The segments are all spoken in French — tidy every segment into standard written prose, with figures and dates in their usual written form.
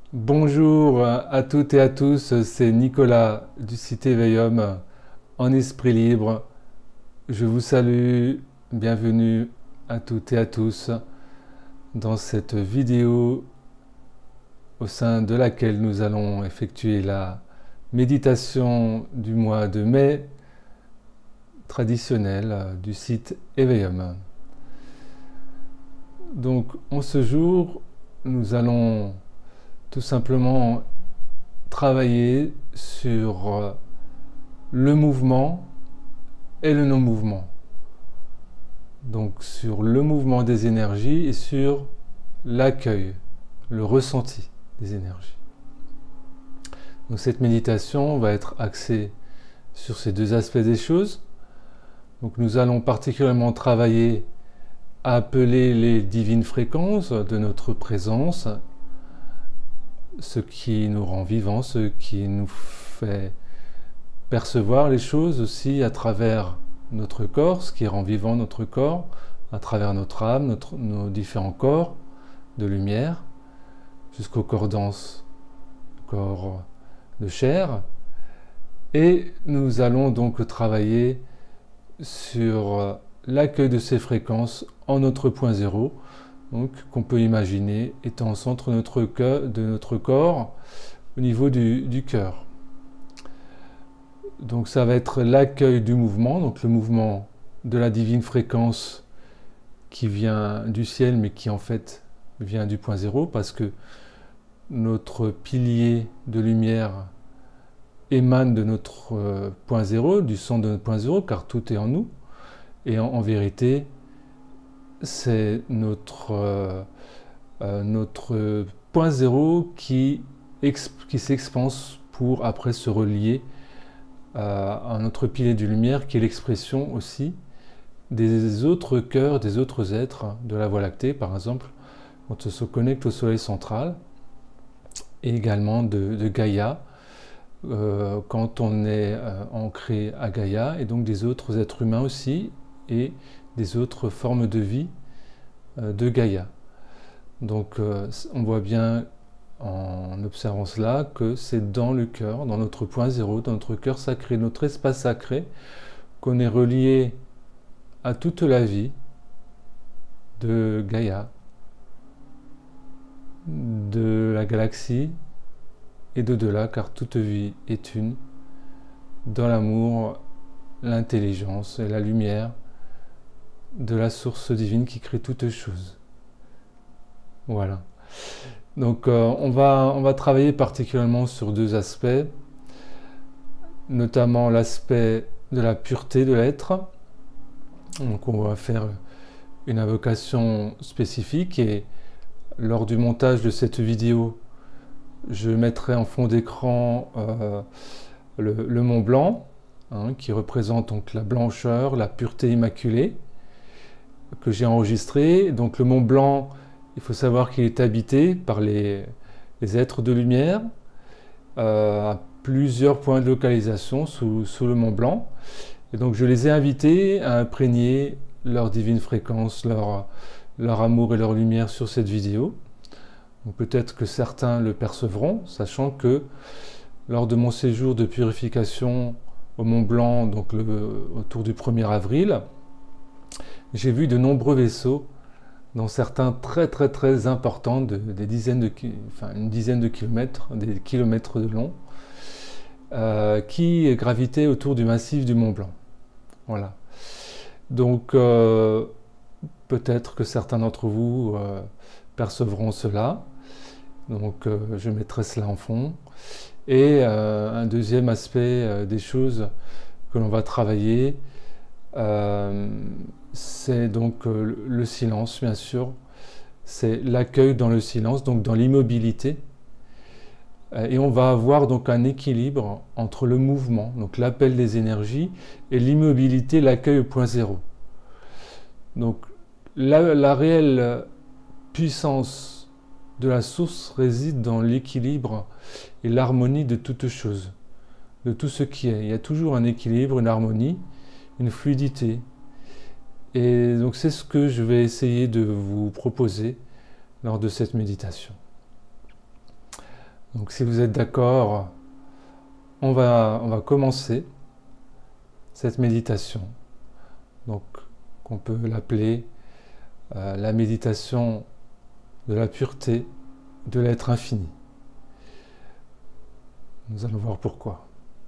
Bonjour à toutes et à tous, c'est Nicolas du site Éveillum en esprit libre. Je vous salue, bienvenue à toutes et à tous dans cette vidéo au sein de laquelle nous allons effectuer la méditation du mois de mai traditionnelle du site Éveillum. Donc en ce jour, nous allons tout simplement travailler sur le mouvement et le non-mouvement. Donc sur le mouvement des énergies et sur l'accueil, le ressenti des énergies. Donc cette méditation va être axée sur ces deux aspects des choses. Donc nous allons particulièrement travailler à appeler les divines fréquences de notre présence, ce qui nous rend vivants, ce qui nous fait percevoir les choses aussi à travers notre corps, ce qui rend vivant notre corps, à travers notre âme, nos différents corps de lumière, jusqu'au corps dense, corps de chair. Et nous allons donc travailler sur l'accueil de ces fréquences en notre point zéro, donc qu'on peut imaginer étant au centre de notre corps, au niveau du cœur. Donc ça va être l'accueil du mouvement, donc le mouvement de la divine fréquence qui vient du ciel, mais qui en fait vient du point zéro, parce que notre pilier de lumière émane de notre point zéro, du centre de notre point zéro, car tout est en nous. Et en vérité, c'est notre point zéro qui s'expanse pour après se relier à notre pilier de lumière, qui est l'expression aussi des autres cœurs, des autres êtres de la Voie lactée, par exemple, quand on se connecte au Soleil central, et également de Gaïa, quand on est ancré à Gaïa, et donc des autres êtres humains aussi, et des autres formes de vie de Gaïa. Donc on voit bien en observant cela que c'est dans le cœur, dans notre point zéro, dans notre cœur sacré, notre espace sacré, qu'on est relié à toute la vie de Gaïa, de la galaxie et d'au-delà, car toute vie est une, dans l'amour, l'intelligence et la lumière de la source divine qui crée toutes choses. Voilà. Donc on va travailler particulièrement sur deux aspects, notamment l'aspect de la pureté de l'être. Donc on va faire une invocation spécifique, et lors du montage de cette vidéo, je mettrai en fond d'écran le Mont Blanc, qui représente donc la blancheur, la pureté immaculée, que j'ai enregistré. Donc le Mont Blanc, il faut savoir qu'il est habité par les êtres de lumière à plusieurs points de localisation sous le Mont Blanc. Et donc je les ai invités à imprégner leur divine fréquence, leur amour et leur lumière sur cette vidéo. Peut-être que certains le percevront, sachant que lors de mon séjour de purification au Mont Blanc, donc autour du 1er avril, j'ai vu de nombreux vaisseaux, dont certains très importants, une dizaine de kilomètres, des kilomètres de long, qui gravitaient autour du massif du Mont Blanc. Voilà. Donc peut-être que certains d'entre vous percevront cela. Donc je mettrai cela en fond. Et un deuxième aspect des choses que l'on va travailler, c'est donc le silence, bien sûr. C'est l'accueil dans le silence, donc dans l'immobilité. Et on va avoir donc un équilibre entre le mouvement, donc l'appel des énergies, et l'immobilité, l'accueil au point zéro. Donc la réelle puissance de la source réside dans l'équilibre et l'harmonie de toute chose, de tout ce qui est. Il y a toujours un équilibre, une harmonie, une fluidité. Et donc c'est ce que je vais essayer de vous proposer lors de cette méditation. Donc si vous êtes d'accord, on va commencer cette méditation. Donc on peut l'appeler la méditation de la pureté de l'être infini. Nous allons voir pourquoi.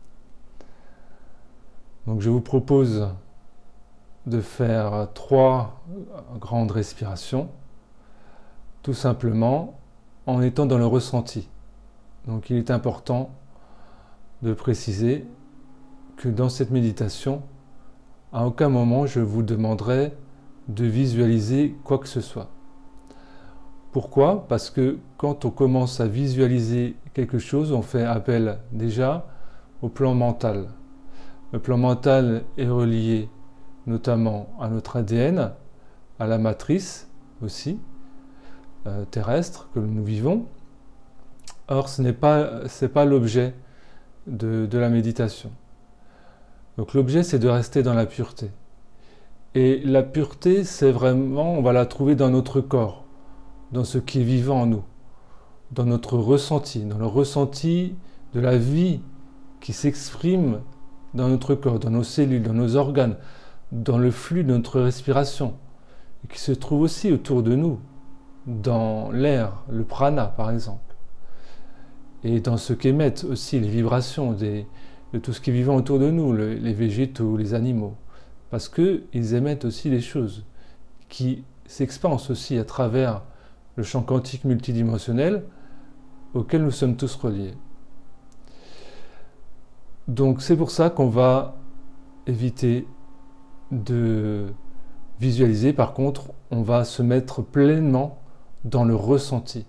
Donc je vous propose de faire 3 grandes respirations, tout simplement en étant dans le ressenti. Donc il est important de préciser que dans cette méditation, à aucun moment je vous demanderai de visualiser quoi que ce soit. Pourquoi? Parce que quand on commence à visualiser quelque chose, on fait appel déjà au plan mental. Le plan mental est relié notamment à notre ADN, à la matrice aussi, terrestre que nous vivons. Or, ce n'est pas l'objet de la méditation. Donc l'objet, c'est de rester dans la pureté. Et la pureté, c'est vraiment, on va la trouver dans notre corps, dans ce qui est vivant en nous, dans notre ressenti, dans le ressenti de la vie qui s'exprime dans notre corps, dans nos cellules, dans nos organes, dans le flux de notre respiration, et qui se trouve aussi autour de nous, dans l'air, le prana par exemple, et dans ce qu'émettent aussi les vibrations de tout ce qui est vivant autour de nous, les végétaux, les animaux, parce qu'ils émettent aussi des choses qui s'expansent aussi à travers le champ quantique multidimensionnel auquel nous sommes tous reliés. Donc c'est pour ça qu'on va éviter de visualiser. Par contre, on va se mettre pleinement dans le ressenti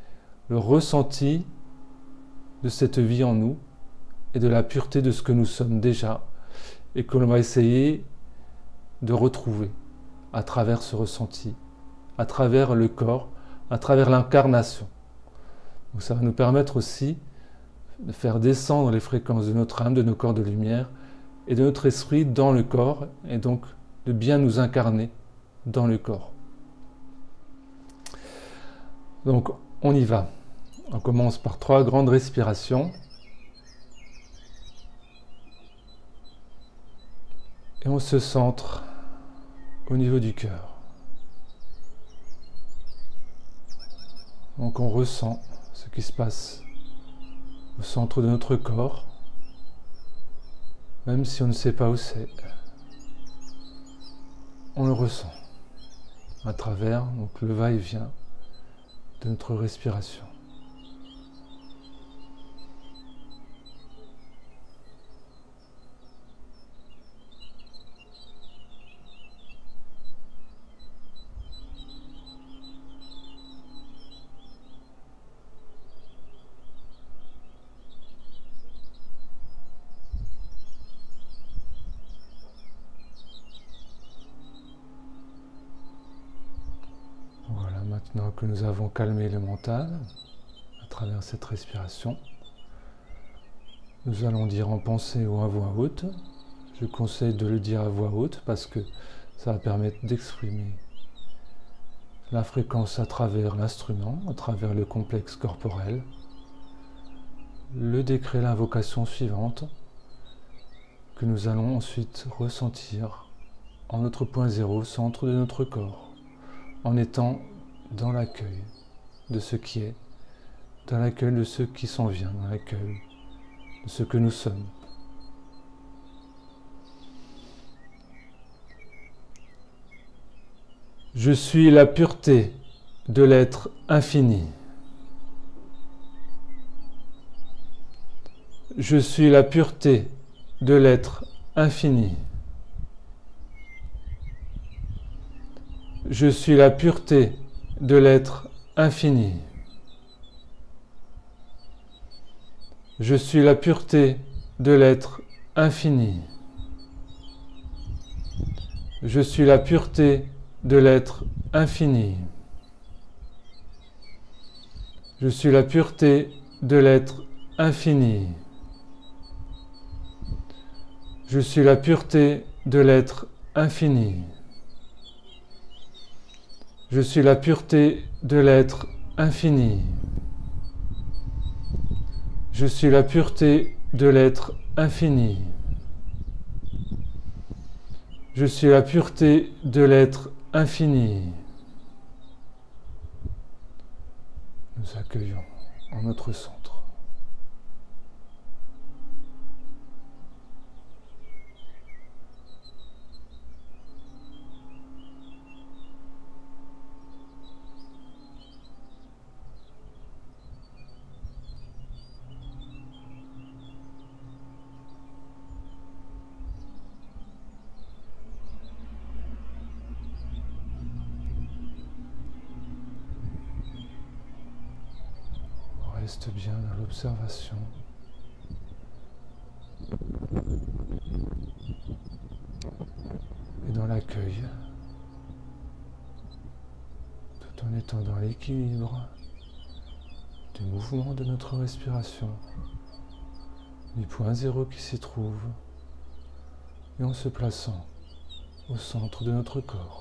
de cette vie en nous et de la pureté de ce que nous sommes déjà et que l'on va essayer de retrouver à travers ce ressenti, à travers le corps, à travers l'incarnation. Donc ça va nous permettre aussi de faire descendre les fréquences de notre âme, de nos corps de lumière et de notre esprit dans le corps, et donc de bien nous incarner dans le corps. Donc on y va. On commence par 3 grandes respirations. Et on se centre au niveau du cœur. Donc on ressent ce qui se passe au centre de notre corps, même si on ne sait pas où c'est. On le ressent à travers donc, le va-et-vient de notre respiration. Maintenant que nous avons calmé le mental à travers cette respiration, nous allons dire en pensée ou à voix haute. Je conseille de le dire à voix haute parce que ça va permettre d'exprimer la fréquence à travers l'instrument, à travers le complexe corporel. Le décret, l'invocation suivante que nous allons ensuite ressentir en notre point zéro, centre de notre corps, en étant dans l'accueil de ce qui est, dans l'accueil de ce qui s'en vient, dans l'accueil de ce que nous sommes. Je suis la pureté de l'être infini. Je suis la pureté de l'être infini. Je suis la pureté de l'être infini. Je suis la pureté de l'être infini. Je suis la pureté de l'être infini. Je suis la pureté de l'être infini. Je suis la pureté de l'être infini. Je suis la pureté de l'être infini. Je suis la pureté de l'être infini. Je suis la pureté de l'être infini. Nous accueillons en notre centre. Reste bien dans l'observation. Et dans l'accueil. Tout en étant dans l'équilibre du mouvement de notre respiration. Du point zéro qui s'y trouve. Et en se plaçant au centre de notre corps.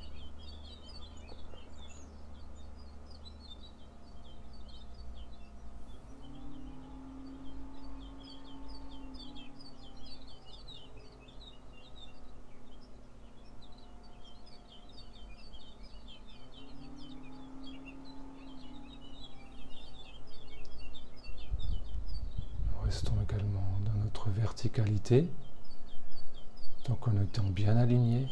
Restons également dans notre verticalité, donc en étant bien alignés,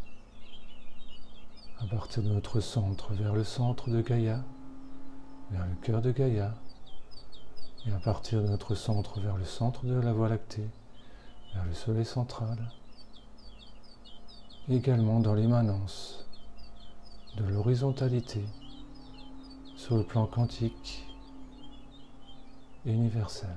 à partir de notre centre vers le centre de Gaïa, vers le cœur de Gaïa, et à partir de notre centre vers le centre de la Voie lactée, vers le soleil central, également dans l'émanence de l'horizontalité sur le plan quantique et universel.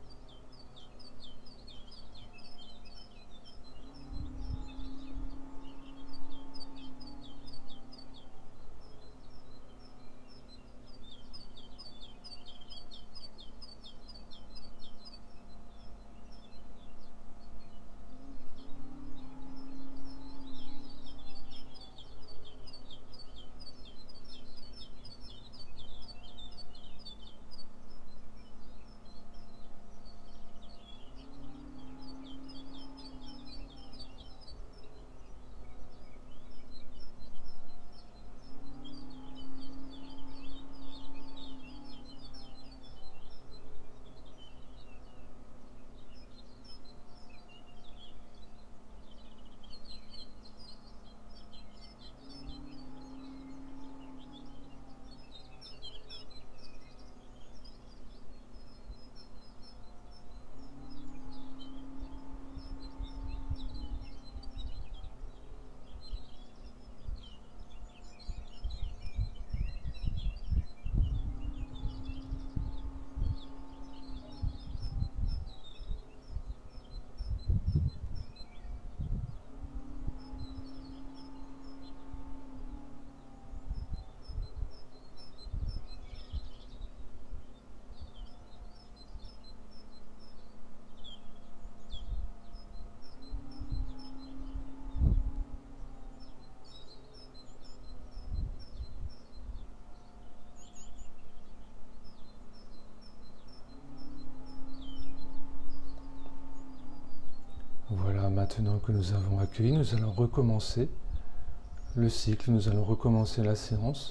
Voilà, maintenant que nous avons accueilli, nous allons recommencer le cycle, nous allons recommencer la séance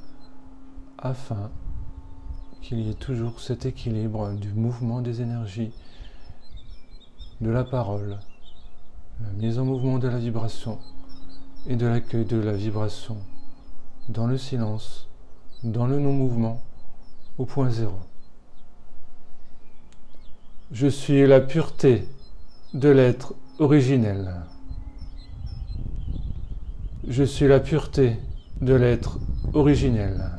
afin qu'il y ait toujours cet équilibre du mouvement des énergies, de la parole, la mise en mouvement de la vibration et de l'accueil de la vibration dans le silence, dans le non-mouvement, au point zéro. Je suis la pureté de l'être originel. Je suis la pureté de l'être originel.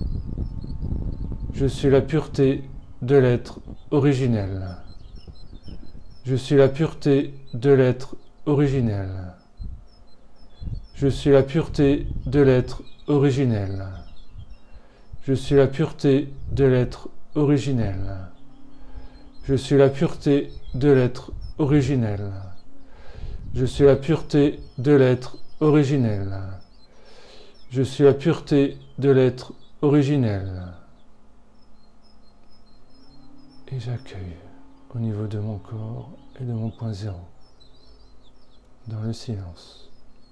Je suis la pureté de l'être originel. Je suis la pureté de l'être originel. Je suis la pureté de l'être originel. Je suis la pureté de l'être originel. Je suis la pureté de l'être originel. Je suis la pureté de l'être originel. Je suis la pureté de l'être originel. et j'accueille au niveau de mon corps et de mon point zéro, dans le silence.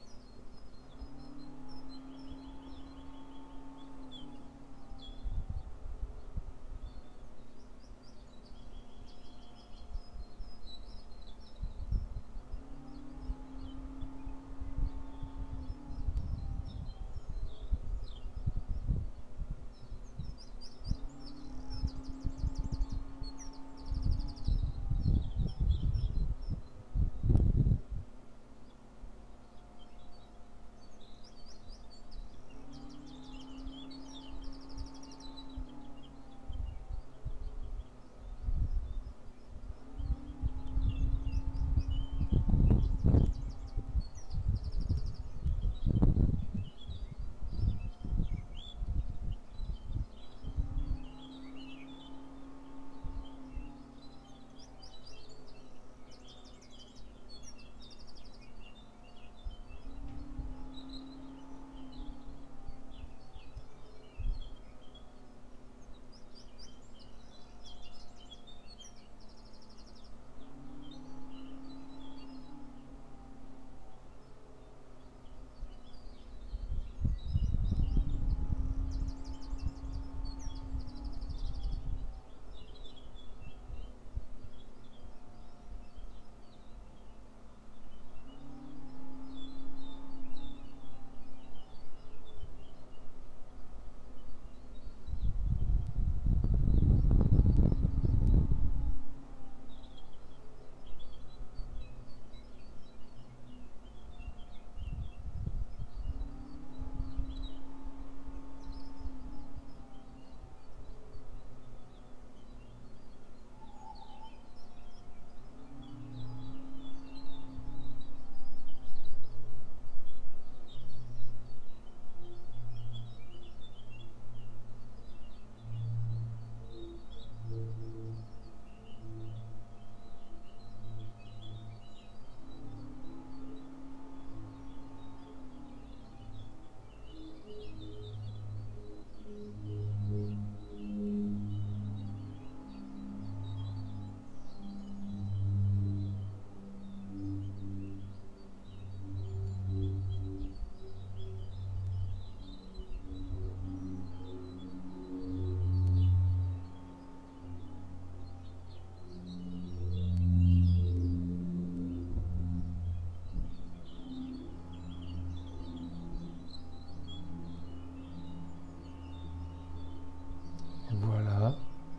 Voilà,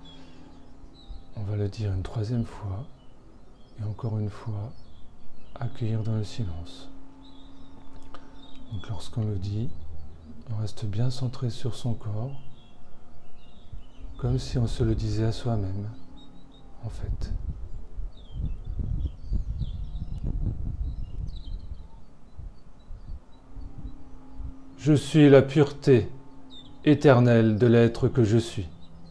on va le dire une troisième fois, et encore une fois, accueillir dans le silence. Donc lorsqu'on le dit, on reste bien centré sur son corps, comme si on se le disait à soi-même, en fait. Je suis la pureté éternelle de l'être que je suis.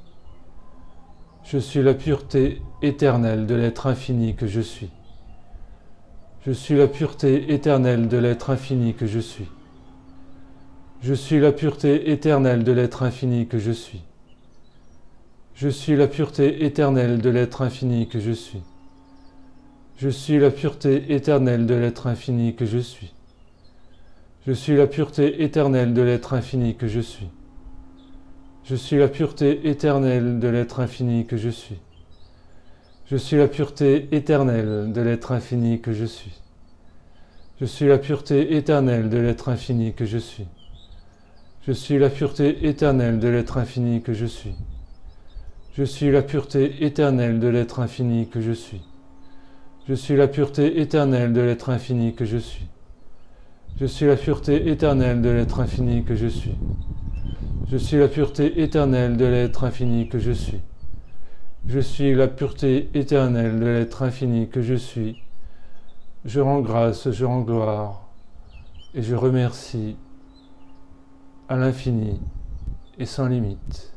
Je suis la pureté éternelle de l'être infini que je suis. Je suis la pureté éternelle de l'être infini que je suis. Je suis la pureté éternelle de l'être infini que je suis. Je suis la pureté éternelle de l'être infini que je suis. Je suis la pureté éternelle de l'être infini que je suis. Je suis la pureté éternelle de l'être infini que je suis. Je suis la pureté éternelle de l'être infini que je suis. Je suis la pureté éternelle de l'être infini que je suis. Je suis la pureté éternelle de l'être infini que je suis. Je suis la pureté éternelle de l'être infini que je suis. Je suis la pureté éternelle de l'être infini que je suis. Je suis la pureté éternelle de l'être infini que je suis. Je suis la pureté éternelle de l'être infini que je suis. Je suis la pureté éternelle de l'être infini que je suis. Je suis la pureté éternelle de l'être infini que je suis. Je rends grâce, je rends gloire, et je remercie à l'infini et sans limite.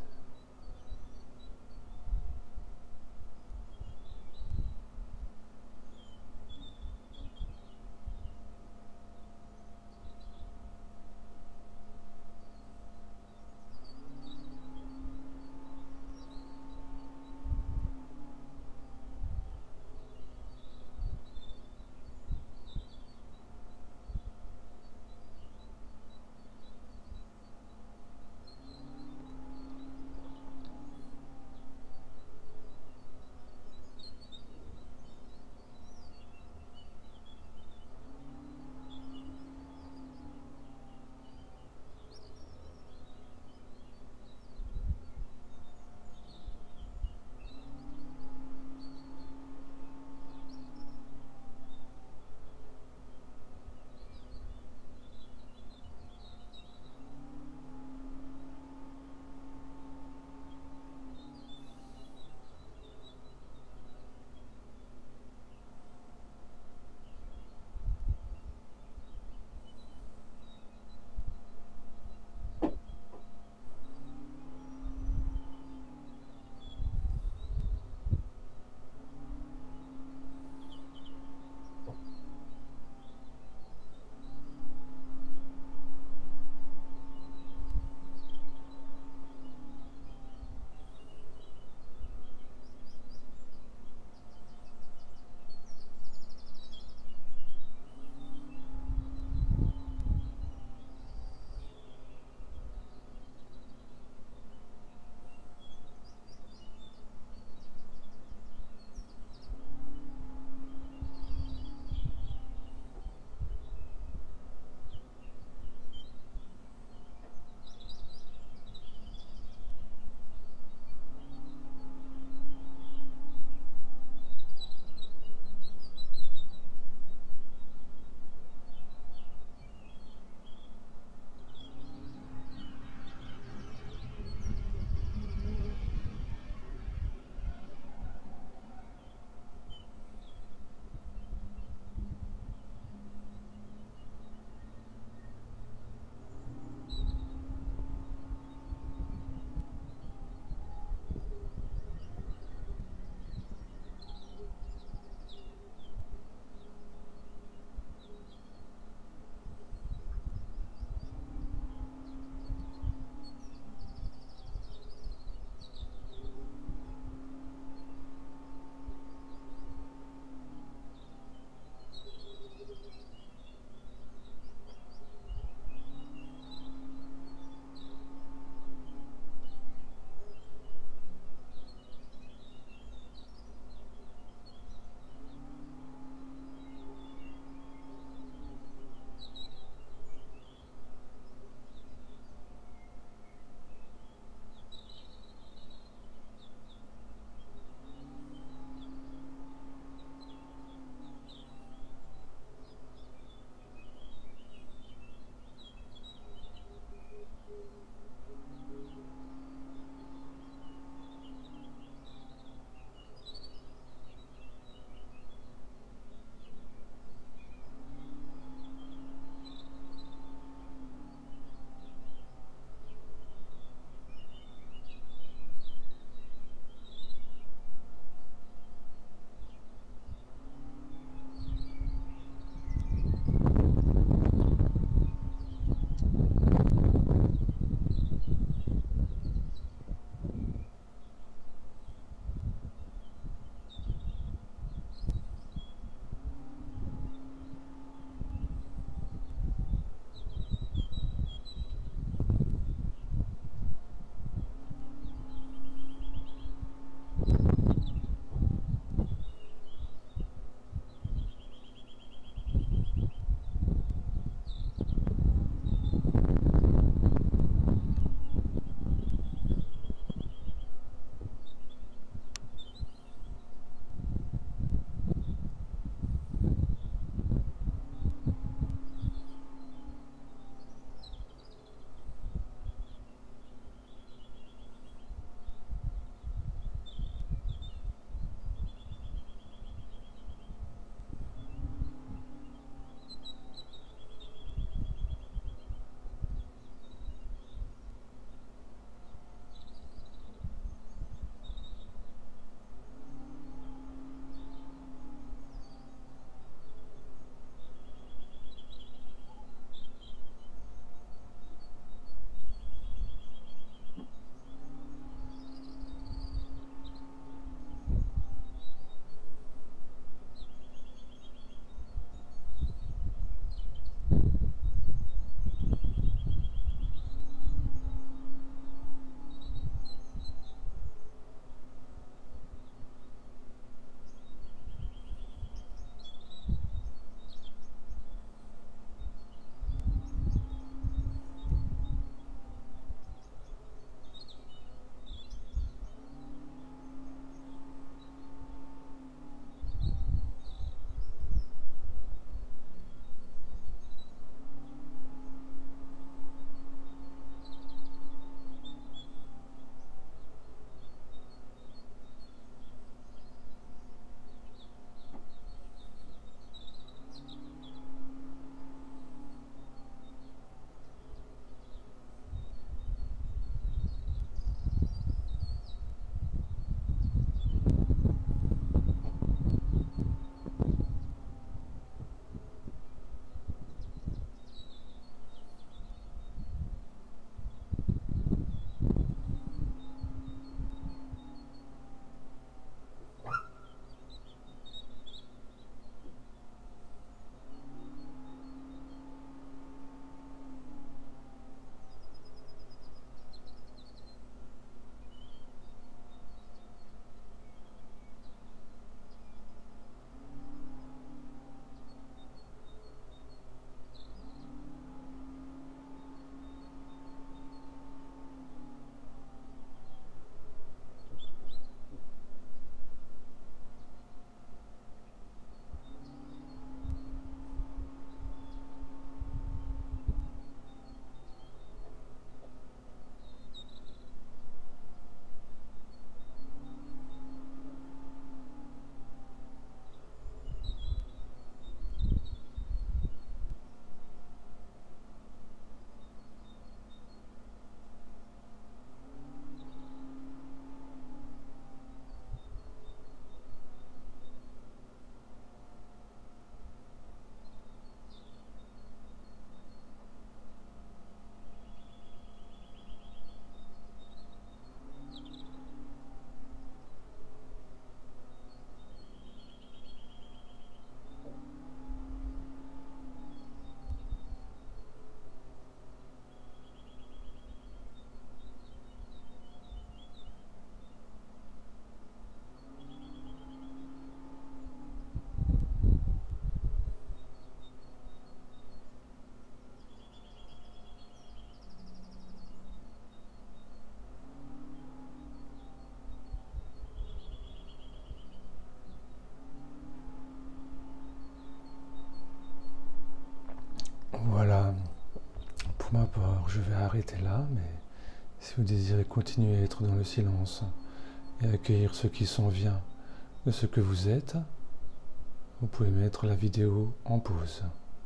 Alors je vais arrêter là, mais si vous désirez continuer à être dans le silence et accueillir ce qui s'en vient de ce que vous êtes, vous pouvez mettre la vidéo en pause.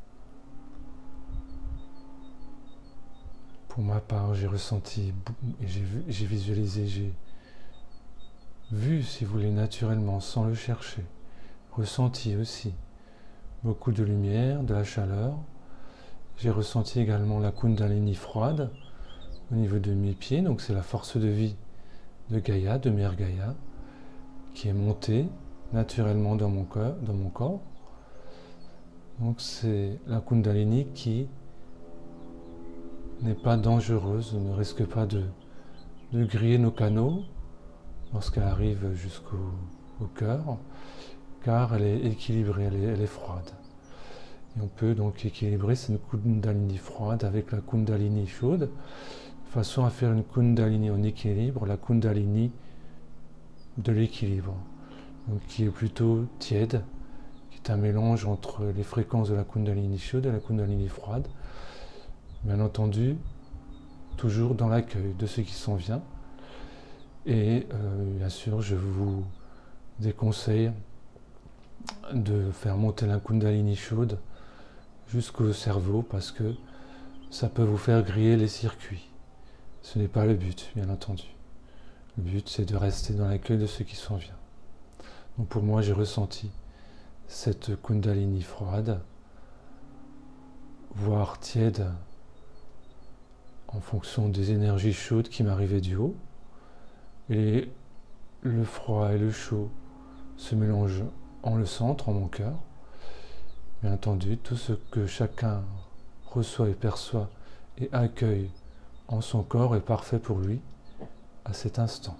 Pour ma part, j'ai ressenti, et j'ai visualisé, j'ai vu, si vous voulez, naturellement, sans le chercher, ressenti aussi beaucoup de lumière, de la chaleur. J'ai ressenti également la Kundalini froide au niveau de mes pieds, donc c'est la force de vie de Gaïa, de Mère Gaïa, qui est montée naturellement dans mon corps. Donc c'est la Kundalini qui n'est pas dangereuse, ne risque pas de griller nos canaux lorsqu'elle arrive jusqu'au cœur, car elle est équilibrée, elle est froide. Et on peut donc équilibrer cette Kundalini froide avec la Kundalini chaude, de façon à faire une Kundalini en équilibre, la Kundalini de l'équilibre, donc qui est plutôt tiède, qui est un mélange entre les fréquences de la Kundalini chaude et la Kundalini froide. Bien entendu, toujours dans l'accueil de ce qui s'en vient. Et bien sûr, je vous déconseille de faire monter la Kundalini chaude jusqu'au cerveau parce que ça peut vous faire griller les circuits. Ce n'est pas le but, bien entendu. Le but, c'est de rester dans l'accueil de ce qui s'en vient. Donc pour moi, j'ai ressenti cette Kundalini froide, voire tiède, en fonction des énergies chaudes qui m'arrivaient du haut. Et le froid et le chaud se mélangent en le centre, en mon cœur. Bien entendu, tout ce que chacun reçoit et perçoit et accueille en son corps est parfait pour lui à cet instant.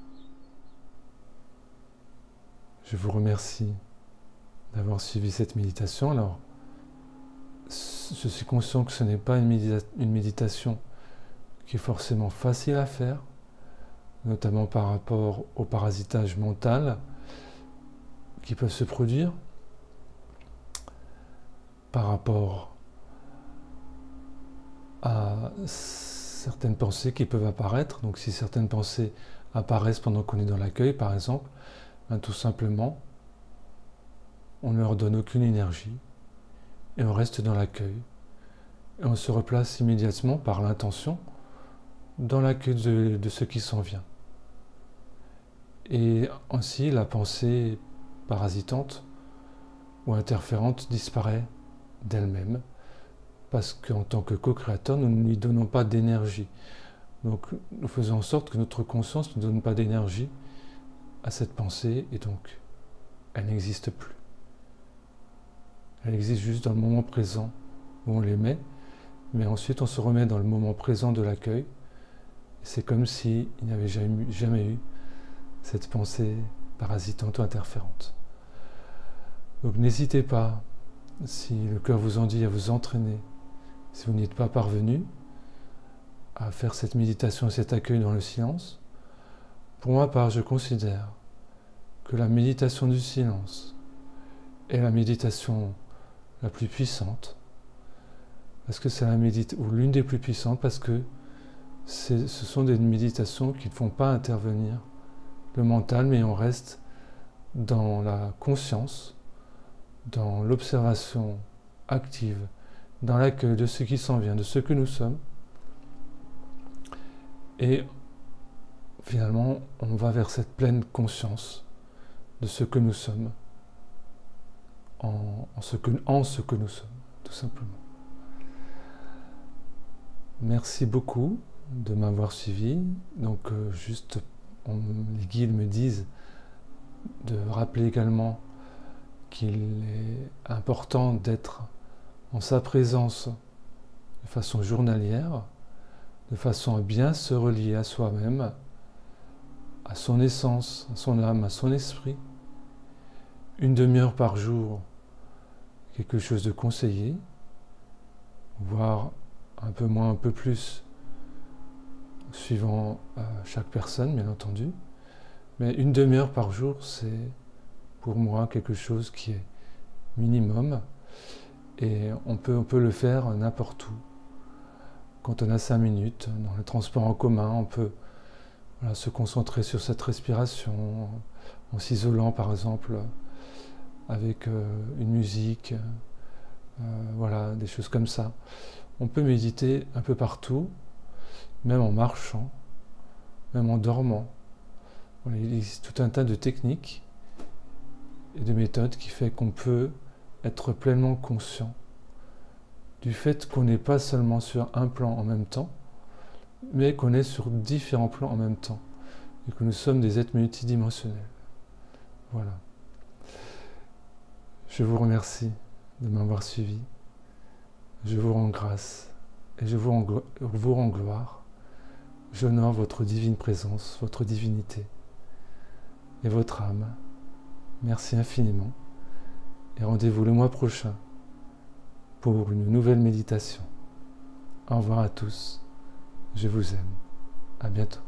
Je vous remercie d'avoir suivi cette méditation. Alors, je suis conscient que ce n'est pas une méditation qui est forcément facile à faire, notamment par rapport au parasitage mental qui peut se produire, par rapport à certaines pensées qui peuvent apparaître. Donc si certaines pensées apparaissent pendant qu'on est dans l'accueil, par exemple, ben, tout simplement, on ne leur donne aucune énergie et on reste dans l'accueil. Et on se replace immédiatement par l'intention dans l'accueil de ce qui s'en vient. Et ainsi, la pensée parasitante ou interférente disparaît d'elle-même, parce qu'en tant que co-créateur, nous ne lui donnons pas d'énergie. Donc nous faisons en sorte que notre conscience ne donne pas d'énergie à cette pensée, et donc elle n'existe plus. Elle existe juste dans le moment présent où on l'émet, mais ensuite on se remet dans le moment présent de l'accueil. C'est comme s'il n'y avait jamais eu cette pensée parasitante ou interférente. Donc n'hésitez pas, si le cœur vous en dit, à vous entraîner, si vous n'y êtes pas parvenu, à faire cette méditation et cet accueil dans le silence. Pour ma part, je considère que la méditation du silence est la méditation la plus puissante, parce que c'est ou l'une des plus puissantes, parce que ce sont des méditations qui ne font pas intervenir le mental, mais on reste dans la conscience, dans l'observation active, dans l'accueil de ce qui s'en vient, de ce que nous sommes. Et finalement, on va vers cette pleine conscience de ce que nous sommes, en ce que nous sommes, tout simplement. Merci beaucoup de m'avoir suivi. Donc les guides me disent de rappeler également qu'il est important d'être en sa présence de façon journalière, de façon à bien se relier à soi-même, à son essence, à son âme, à son esprit. Une demi-heure par jour, quelque chose de conseillé, voire un peu moins, un peu plus, suivant chaque personne, bien entendu. Mais une demi-heure par jour, c'est pour moi quelque chose qui est minimum, et on peut le faire n'importe où. quand on a 5 minutes, dans le transport en commun, on peut se concentrer sur cette respiration, en s'isolant par exemple, avec une musique, voilà, des choses comme ça. On peut méditer un peu partout, même en marchant, même en dormant. Voilà, il existe tout un tas de techniques et de méthodes qui fait qu'on peut être pleinement conscient du fait qu'on n'est pas seulement sur un plan en même temps, mais qu'on est sur différents plans en même temps, et que nous sommes des êtres multidimensionnels. Voilà. Je vous remercie de m'avoir suivi. Je vous rends grâce et je vous rends gloire. J'honore votre divine présence, votre divinité et votre âme. Merci infiniment et rendez-vous le mois prochain pour une nouvelle méditation. Au revoir à tous. Je vous aime. À bientôt.